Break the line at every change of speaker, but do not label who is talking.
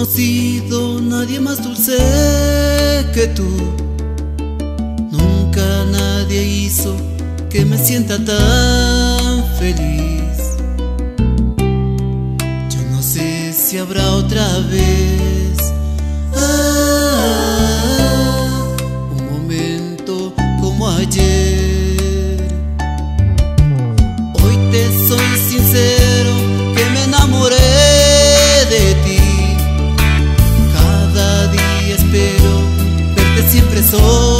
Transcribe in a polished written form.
conocido nadie más dulce que tú. Nunca nadie hizo que me sienta tan feliz. Yo no sé si habrá otra vez un momento como ayer. Hoy te soy sincero que me enamoré de ti. Cada día espero verte siempre solo.